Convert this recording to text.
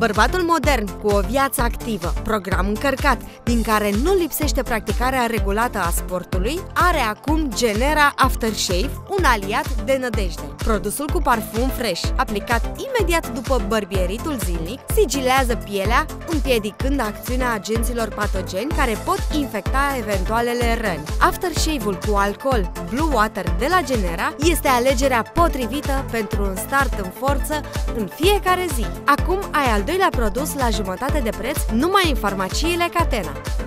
Bărbatul modern cu o viață activă, program încărcat, din care nu lipsește practicarea regulată a sportului, are acum Genera Aftershave, un aliat de nădejde. Produsul cu parfum fresh, aplicat imediat după bărbieritul zilnic, sigilează pielea, împiedicând acțiunea agenților patogeni care pot infecta eventualele răni. Aftershave-ul cu alcool Blue Water de la Genera este alegerea potrivită pentru un start în forță în fiecare zi. Acum ai al doilea produs la jumătate de preț numai în farmaciile Catena.